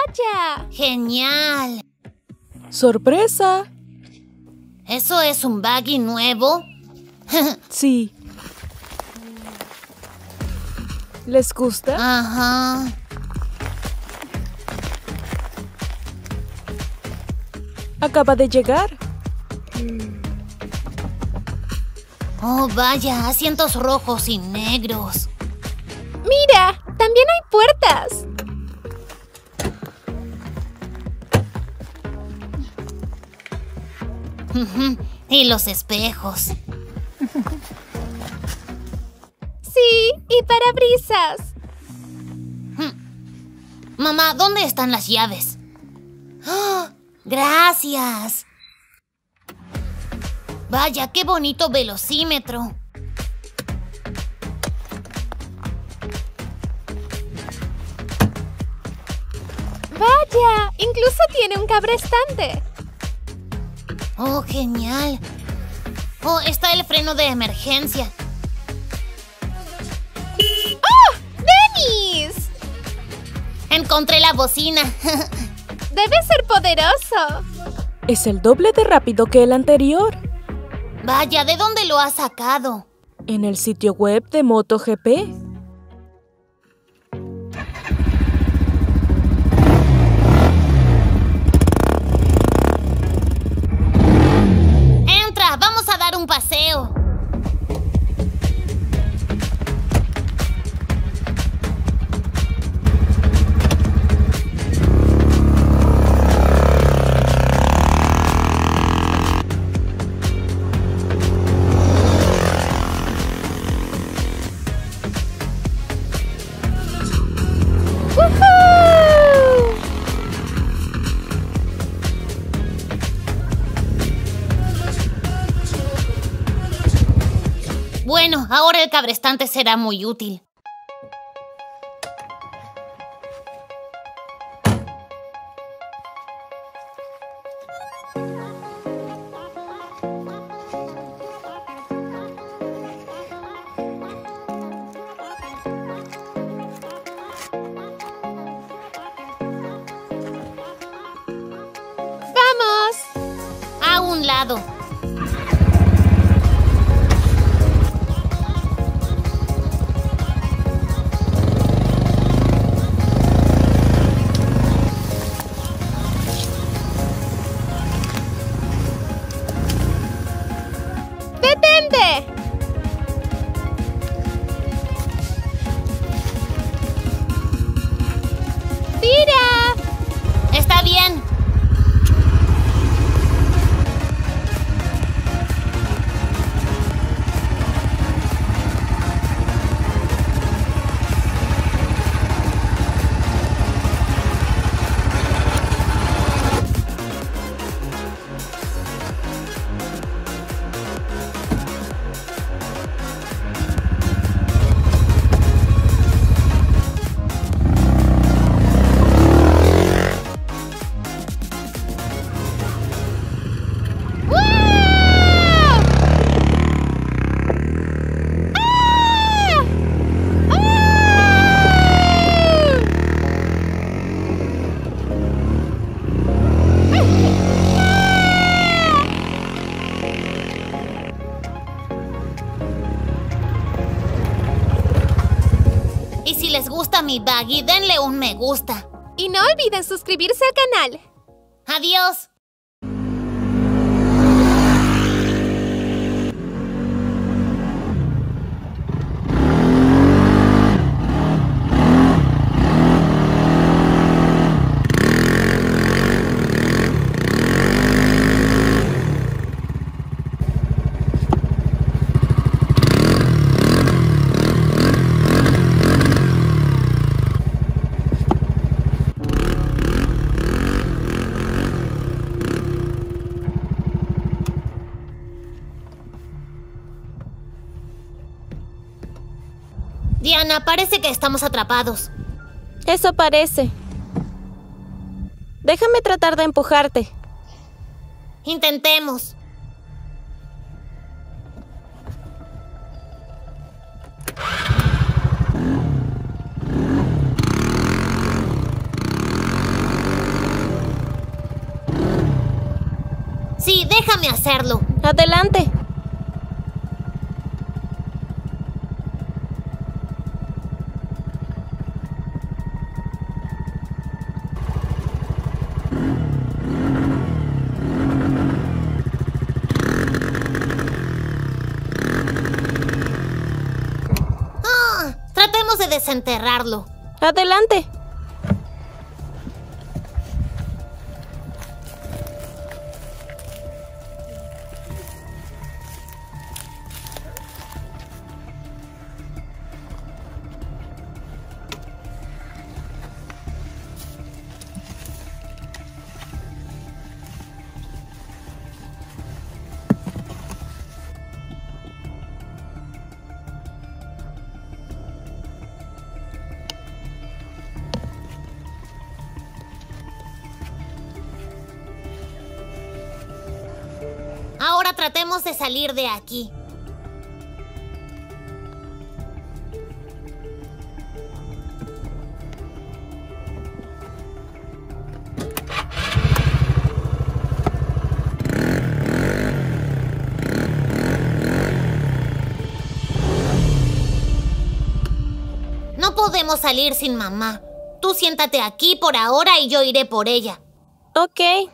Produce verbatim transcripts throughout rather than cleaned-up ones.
¡Vaya! ¡Genial! ¡Sorpresa! ¿Eso es un buggy nuevo? Sí. ¿Les gusta? Ajá. Acaba de llegar. Oh, vaya, asientos rojos y negros. ¡Mira! ¡También hay puertas! Y los espejos. Sí, y parabrisas. Mamá, ¿dónde están las llaves? ¡Oh! ¡Gracias! Vaya, qué bonito velocímetro. ¡Vaya! Incluso tiene un cabrestante. Oh, genial. Oh, está el freno de emergencia. ¡Oh! ¡Dennis! Encontré la bocina. Debe ser poderoso. Es el doble de rápido que el anterior. Vaya, ¿de dónde lo has sacado? En el sitio web de MotoGP. ¡Entra! ¡Vamos a dar un paseo! Bueno, ahora el cabrestante será muy útil. ¡Vamos! A un lado. ¡Detente! ¡Tira! Está bien. Y si les gusta mi buggy, denle un me gusta. Y no olviden suscribirse al canal. ¡Adiós! Diana, parece que estamos atrapados. Eso parece. Déjame tratar de empujarte. Intentemos. Déjame hacerlo. Adelante. Ah, tratemos de desenterrarlo. Adelante. Ahora tratemos de salir de aquí. No podemos salir sin mamá. Tú siéntate aquí por ahora y yo iré por ella. Ok.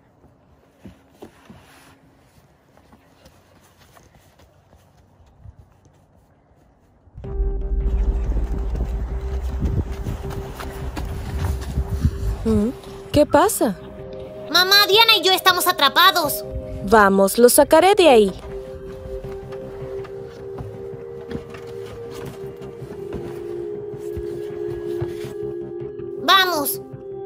¿Qué pasa? Mamá, Diana y yo estamos atrapados. Vamos, los sacaré de ahí. Vamos.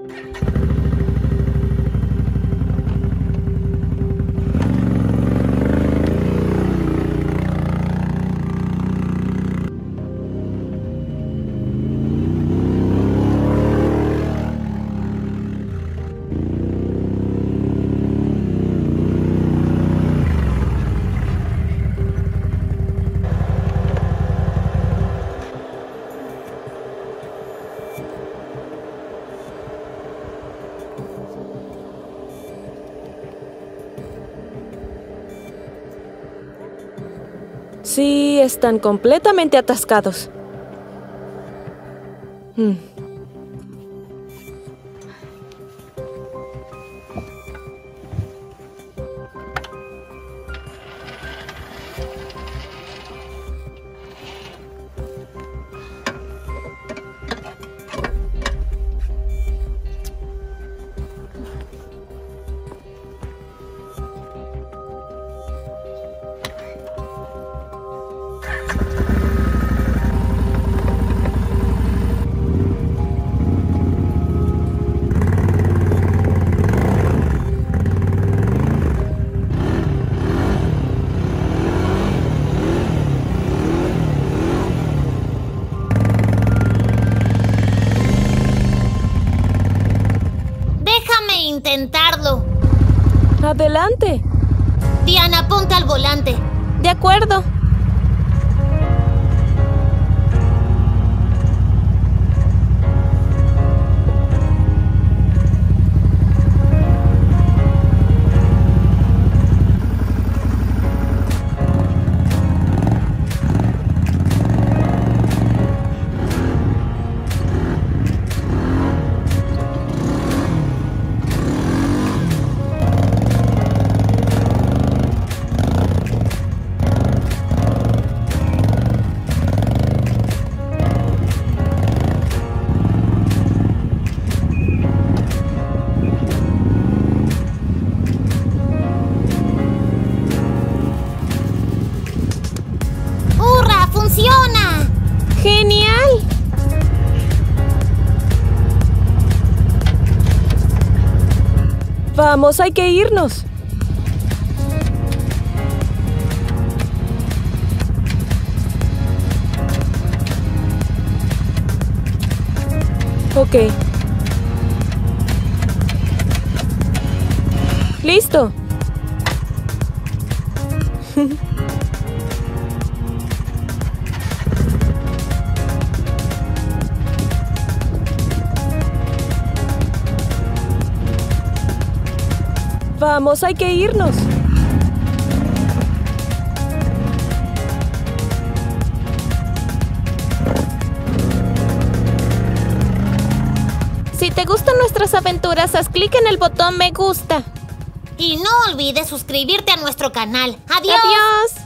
Sí, están completamente atascados. Hmm. Intentarlo. Adelante. Diana, ponte al volante. De acuerdo. ¡Funciona! ¡Genial! Vamos, hay que irnos. Ok. Listo. Vamos, hay que irnos. Si te gustan nuestras aventuras, haz clic en el botón me gusta. Y no olvides suscribirte a nuestro canal. ¡Adiós! ¡Adiós!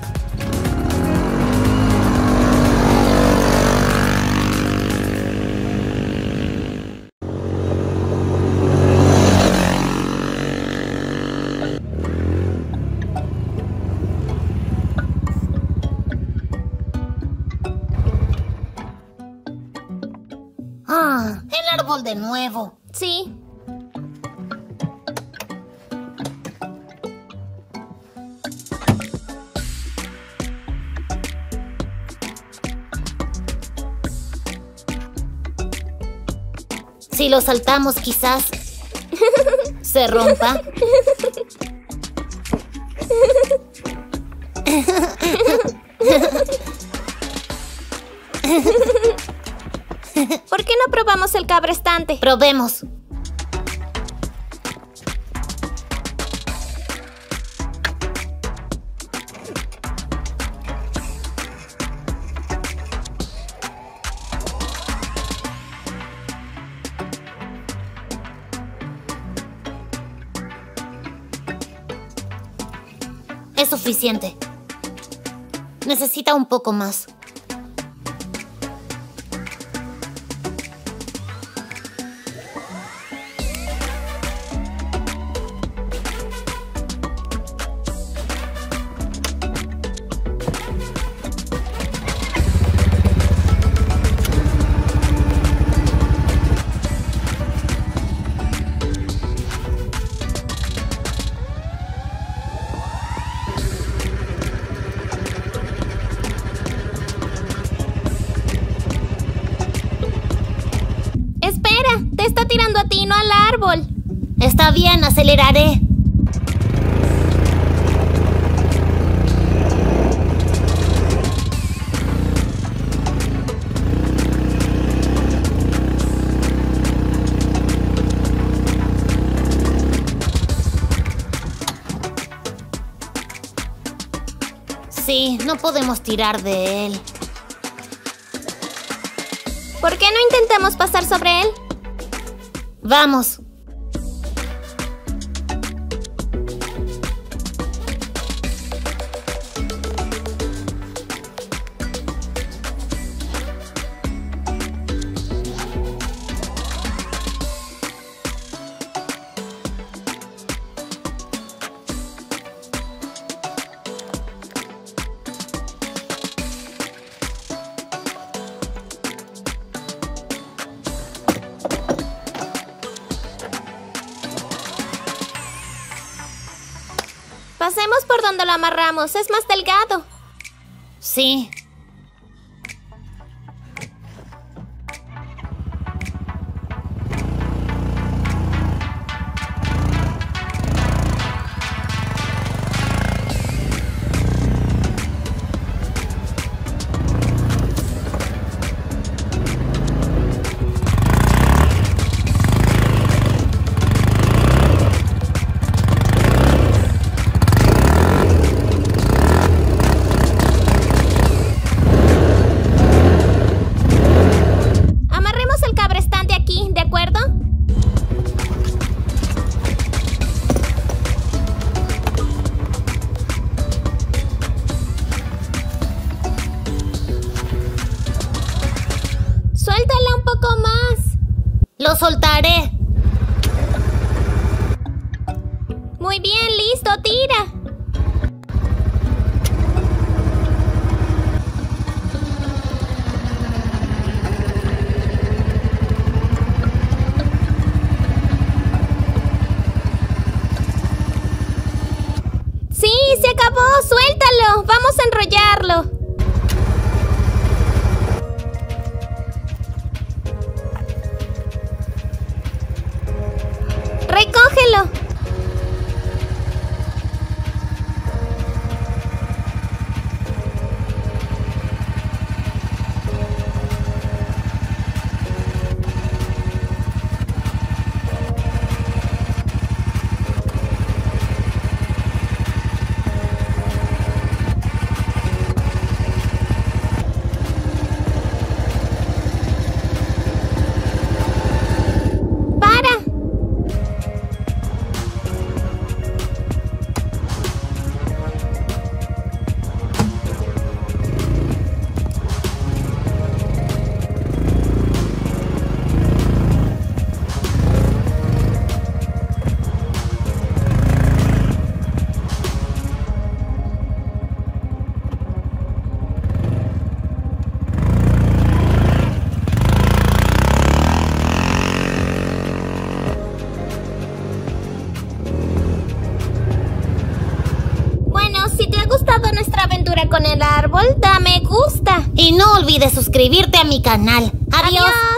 Ah, el árbol de nuevo. Sí. Si lo saltamos, quizás se rompa. ¿Por qué no probamos el cabrestante? Probemos. Es suficiente. Necesita un poco más. Espera, te está tirando a ti, no al árbol. Está bien, aceleraré. Sí, no podemos tirar de él. ¿Por qué no intentamos pasar sobre él? Vamos. Pasemos por donde lo amarramos, es más delgado. Sí. Amarremos el cabrestante aquí, ¿de acuerdo? Suéltala un poco más. Lo soltaré. Muy bien, listo, tira. Sí, se acabó, suéltalo. Vamos a enrollarlo. Recógelo. jugar con el árbol, da me gusta. Y no olvides suscribirte a mi canal. Adiós. Adiós.